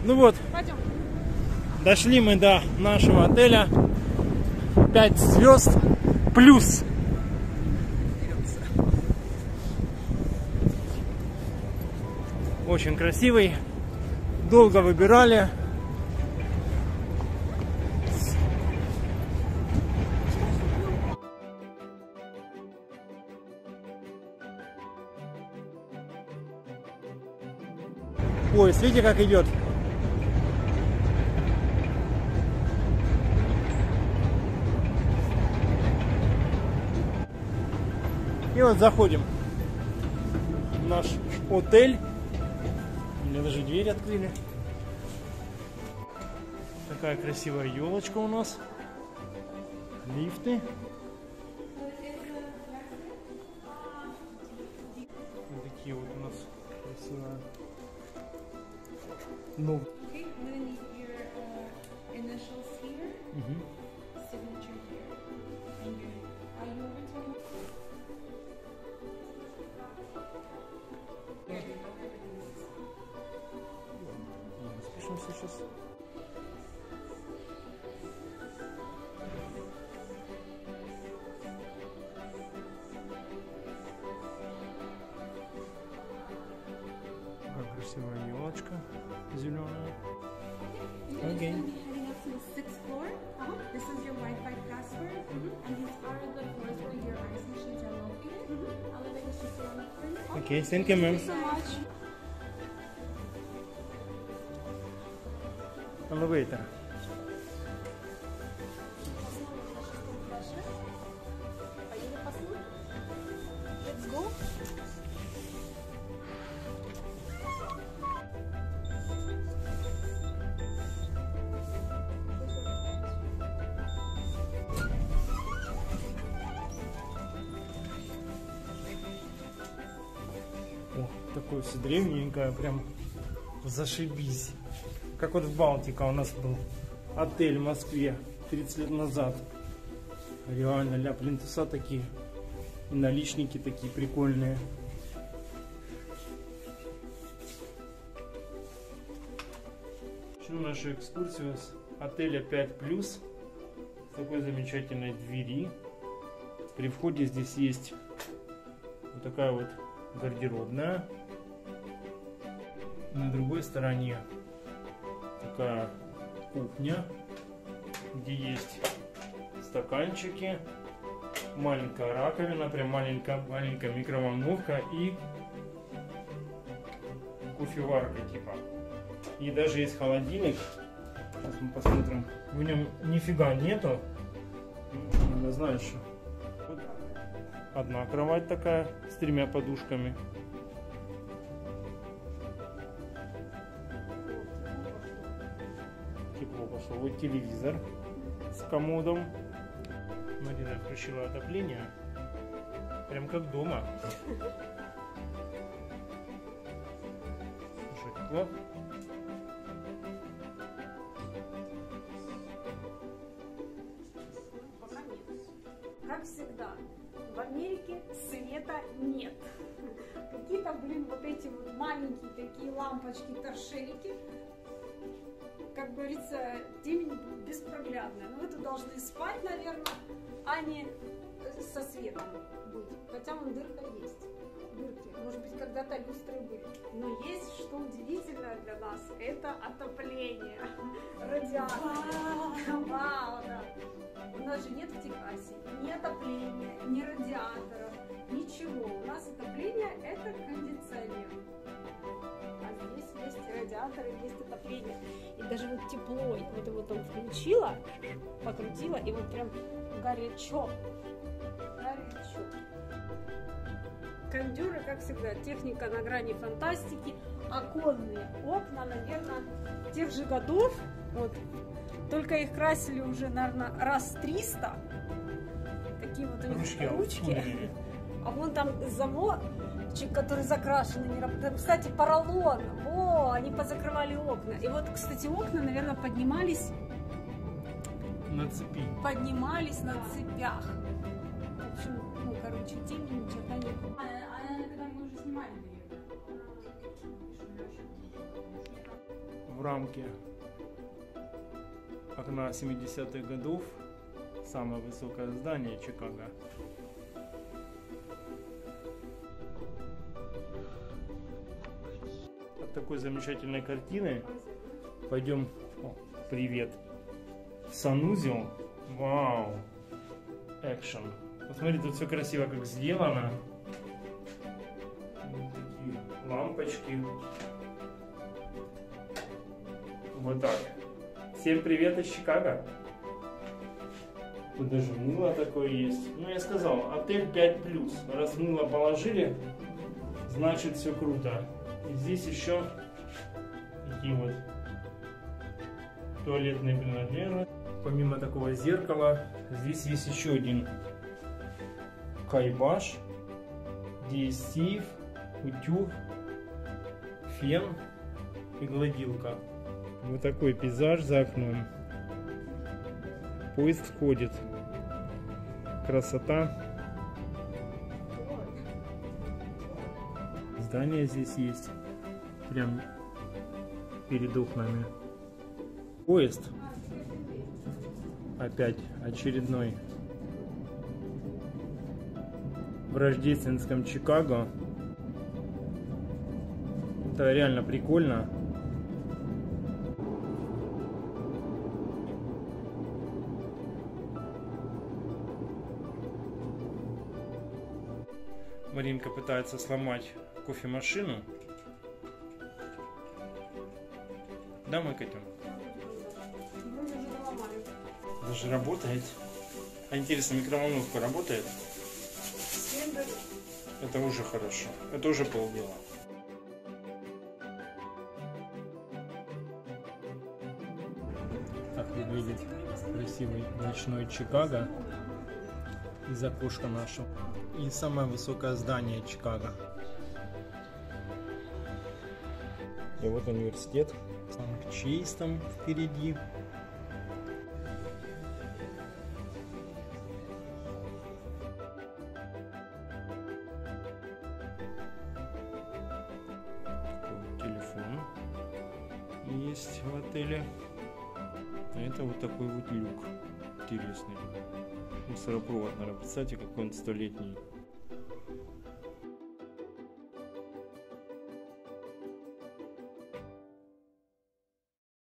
Ну вот, Пойдем. дошли мы до нашего отеля. 5 звезд плюс. Очень красивый. Долго выбирали. Поезд, видите, как идет? И вот заходим в наш отель. Мне даже дверь открыли. Такая красивая елочка у нас. Лифты. Вот такие вот у нас красивые. Ну. Спешимся сейчас. Какая красивая елочка зеленая. Окей. This is your Wi-Fi password, and these are the floors where your ice machines are located. Elevator is just around the corner. Okay, thank you, ma'am. Thank you so much. Elevator. Let's go. О, такое все древненькое, прям зашибись. Как вот в Балтика у нас был отель в Москве 30 лет назад. Реально, ля, плинтуса такие. И наличники такие прикольные. Начну нашу экскурсию с отеля 5+. С такой замечательной двери. При входе здесь есть вот такая вот гардеробная. На другой стороне такая кухня, где есть стаканчики, маленькая раковина, прям маленькая микроволновка и кофеварка типа. И даже есть холодильник. Сейчас мы посмотрим. В нем нифига нету. Надо знать, что. Вот одна кровать такая с 3 подушками. Тепло пошло. Вот телевизор с комодом. Марина включила отопление. Прям как дома. Слушай, тепло. Как всегда, в Америке света нет. Какие-то, блин, вот эти вот маленькие такие лампочки, торшерики. Как говорится, темень беспроглядная. Но вы-то должны спать, наверное, а не со светом быть. Хотя вон дырка есть. Дырки. Может быть, когда-то люстры были. Но есть, что удивительное для нас, это отопление. Радиатор. Вау, да. У нас же нет в Техасе ни отопления, ни радиаторов, ничего. У нас отопление — это кондиционер. А здесь есть радиаторы, есть отопление. И даже вот тепло, вот его там включила, покрутила, и вот прям горячо. Горячо. Кондюры, как всегда, техника на грани фантастики. Оконные окна, наверное, тех же годов. Вот. Только их красили уже, наверное, раз 300. Такие вот у них ручки. А вон там замочек, который закрашенный, не работает. Кстати, поролон. О, они позакрывали окна. И вот, кстати, окна, наверное, поднимались на цепи. Поднимались на цепях. В общем, ну, короче, темень ни черта нет. Когда мы уже снимали, В рамке окна 70-х годов. Самое высокое здание Чикаго. От такой замечательной картины пойдем, привет, в санузел. Вау, экшен. Посмотри, тут все красиво как сделано. Вот такие лампочки. Вот так. Всем привет из Чикаго. Тут даже мыло такое есть. Ну, я сказал, отель 5+. Раз мыло положили, значит все круто. И здесь еще такие вот туалетные принадлежности. Помимо такого зеркала, здесь есть еще один кайбаш, где есть сейф, утюг, фен и гладилка. Вот такой пейзаж за окном. Поезд ходит. Красота. Здание здесь есть. Прям перед окнами. Поезд. Опять очередной. В рождественском Чикаго. Это реально прикольно. Маринка пытается сломать кофемашину. Да, мой котенок? Даже работает. А интересно, микроволновка работает? Это уже хорошо. Это уже полдела. Так выглядит красивый ночной Чикаго из окошка нашего. И самое высокое здание Чикаго. И вот университет. Санкт-Чейз там впереди. Телефон есть в отеле. А это вот такой вот люк интересный. Мусоропровод, наверное, представьте, какой он 100-летний.